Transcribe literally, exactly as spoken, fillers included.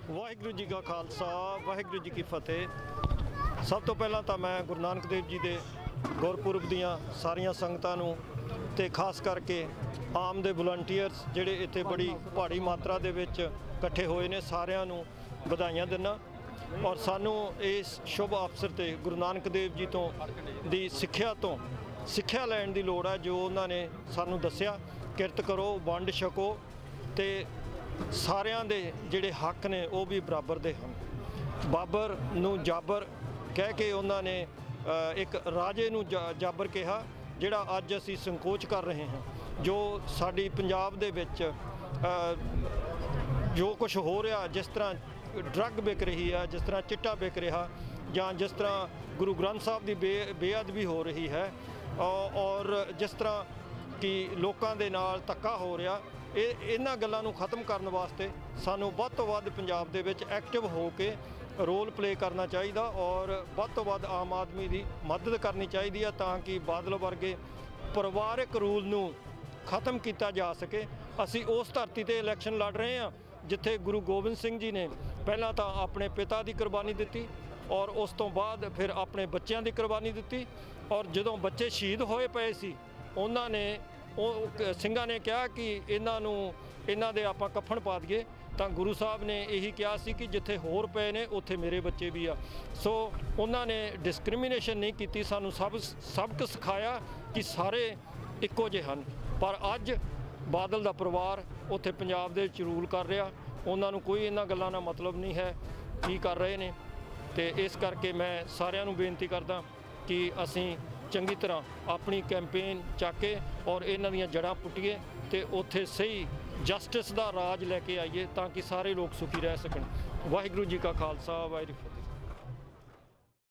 ਵਾਹਿਗੁਰੂ ਜੀ ਕਾ ਖਾਲਸਾ ਵਾਹਿਗੁਰੂ ਜੀ ਕੀ ਫਤਿਹ। ਸਭ ਤੋਂ ਪਹਿਲਾਂ ਤਾਂ ਮੈਂ ਗੁਰੂ ਨਾਨਕ ਦੇਵ ਜੀ ਦੇ ਗੁਰਪੁਰਬ ਦੀਆਂ ਸਾਰੀਆਂ ਸੰਗਤਾਂ ਨੂੰ ਤੇ ਖਾਸ ਕਰਕੇ ਆਮ ਦੇ ਵਲੰਟੀਅਰਸ ਜਿਹੜੇ ਇੱਥੇ ਬੜੀ ਭਾਰੀ ਮਾਤਰਾ ਦੇ ਵਿੱਚ ਇਕੱਠੇ ਹੋਏ ਨੇ, ਸਾਰਿਆਂ ਨੂੰ ਵਧਾਈਆਂ ਦਿੰਦਾ। ਔਰ ਸਾਨੂੰ ਇਸ ਸ਼ੁਭ ਅਵਸਰ ਤੇ ਗੁਰੂ ਨਾਨਕ ਦੇਵ ਜੀ ਤੋਂ ਦੀ ਸਿੱਖਿਆ ਤੋਂ ਸਿੱਖਿਆ ਲੈਣ ਦੀ ਲੋੜ ਹੈ। ਜੋ ਉਹਨਾਂ ਨੇ ਸਾਨੂੰ ਦੱਸਿਆ, ਕਿਰਤ ਕਰੋ, ਵੰਡ ਛਕੋ ਤੇ ਸਾਰਿਆਂ ਦੇ ਜਿਹੜੇ ਹੱਕ ਨੇ ਉਹ ਵੀ ਬਰਾਬਰ ਦੇ ਹਨ। ਬਾਬਰ ਨੂੰ ਜਾਬਰ ਕਹਿ ਕੇ ਉਹਨਾਂ ਨੇ ਇੱਕ ਰਾਜੇ ਨੂੰ ਜਾਬਰ ਕਿਹਾ, ਜਿਹੜਾ ਅੱਜ ਅਸੀਂ ਸੰਕੋਚ ਕਰ ਰਹੇ ਹਾਂ। ਜੋ ਸਾਡੀ ਪੰਜਾਬ ਦੇ ਵਿੱਚ ਜੋ ਕੁਝ ਹੋ ਰਿਹਾ, ਜਿਸ ਤਰ੍ਹਾਂ ਡਰੱਗ ਵਿਕ ਰਹੀ ਹੈ, ਜਿਸ ਤਰ੍ਹਾਂ ਚਿੱਟਾ ਵਿਕ ਰਿਹਾ, ਜਾਂ ਜਿਸ ਤਰ੍ਹਾਂ ਗੁਰੂ ਗ੍ਰੰਥ ਸਾਹਿਬ ਦੀ ਬੇ ਬੇਅਦਬੀ ਹੋ ਰਹੀ ਹੈ, ਔਰ ਜਿਸ ਤਰ੍ਹਾਂ ਕਿ ਲੋਕਾਂ ਦੇ ਨਾਲ ਧੱਕਾ ਹੋ ਰਿਹਾ, ਇਹ ਇਹਨਾਂ ਗੱਲਾਂ ਨੂੰ ਖਤਮ ਕਰਨ ਵਾਸਤੇ ਸਾਨੂੰ ਵੱਧ ਤੋਂ ਵੱਧ ਪੰਜਾਬ ਦੇ ਵਿੱਚ ਐਕਟਿਵ ਹੋ ਕੇ ਰੋਲ ਪਲੇ ਕਰਨਾ ਚਾਹੀਦਾ ਔਰ ਵੱਧ ਤੋਂ ਵੱਧ ਆਮ ਆਦਮੀ ਦੀ ਮਦਦ ਕਰਨੀ ਚਾਹੀਦੀ ਹੈ, ਤਾਂ ਕਿ ਬਾਦਲ ਵਰਗੇ ਪਰਿਵਾਰਕ ਰੂਲ ਨੂੰ ਖਤਮ ਕੀਤਾ ਜਾ ਸਕੇ। ਅਸੀਂ ਉਸ ਧਰਤੀ ਤੇ ਇਲੈਕਸ਼ਨ ਲੜ ਰਹੇ ਹਾਂ ਜਿੱਥੇ ਗੁਰੂ ਗੋਬਿੰਦ ਸਿੰਘ ਜੀ ਨੇ ਪਹਿਲਾਂ ਤਾਂ ਆਪਣੇ ਪਿਤਾ ਦੀ ਕੁਰਬਾਨੀ ਦਿੱਤੀ ਔਰ ਉਸ ਤੋਂ ਬਾਅਦ ਫਿਰ ਆਪਣੇ ਬੱਚਿਆਂ ਦੀ ਕੁਰਬਾਨੀ ਦਿੱਤੀ। ਔਰ ਜਦੋਂ ਬੱਚੇ ਸ਼ਹੀਦ ਹੋਏ ਪਏ ਸੀ, ਉਹਨਾਂ ਨੇ ਉਹ ਸਿੰਘਾਂ ਨੇ ਕਿਹਾ ਕਿ ਇਹਨਾਂ ਨੂੰ ਇਹਨਾਂ ਦੇ ਆਪਾਂ ਕਫਨ ਪਾ ਦਈਏ, ਤਾਂ ਗੁਰੂ ਸਾਹਿਬ ਨੇ ਇਹੀ ਕਿਹਾ ਸੀ ਕਿ ਜਿੱਥੇ ਹੋਰ ਪਏ ਨੇ ਉੱਥੇ ਮੇਰੇ ਬੱਚੇ ਵੀ ਆ। ਸੋ ਉਹਨਾਂ ਨੇ ਡਿਸਕ੍ਰਿਮੀਨੇਸ਼ਨ ਨਹੀਂ ਕੀਤੀ, ਸਾਨੂੰ ਸਭ ਸਬਕ ਸਿਖਾਇਆ ਕਿ ਸਾਰੇ ਇੱਕੋ ਜਿਹੇ ਹਨ। ਪਰ ਅੱਜ ਬਾਦਲ ਦਾ ਪਰਿਵਾਰ ਉੱਥੇ ਪੰਜਾਬ ਦੇ ਵਿੱਚ ਰੂਲ ਕਰ ਰਿਹਾ, ਉਹਨਾਂ ਨੂੰ ਕੋਈ ਇਹਨਾਂ ਗੱਲਾਂ ਦਾ ਮਤਲਬ ਨਹੀਂ ਹੈ ਕੀ ਕਰ ਰਹੇ ਨੇ। ਤੇ ਇਸ ਕਰਕੇ ਮੈਂ ਸਾਰਿਆਂ ਨੂੰ ਬੇਨਤੀ ਕਰਦਾ ਕਿ ਅਸੀਂ ਚੰਗੀ ਤਰ੍ਹਾਂ ਆਪਣੀ ਕੈਂਪੇਨ ਚੱਕ ਕੇ ਔਰ ਇਹਨਾਂ ਦੀਆਂ ਜੜ੍ਹਾਂ ਪੁੱਟੀਏ ਤੇ ਉੱਥੇ ਸਹੀ ਜਸਟਿਸ ਦਾ ਰਾਜ ਲੈ ਕੇ ਆਈਏ, ਤਾਂ ਕਿ ਸਾਰੇ ਲੋਕ ਸੁਖੀ ਰਹਿ ਸਕਣ। ਵਾਹਿਗੁਰੂ ਜੀ ਕਾ ਖਾਲਸਾ ਵਾਹਿਗੁਰੂ ਜੀ ਕੀ ਫਤਿਹ।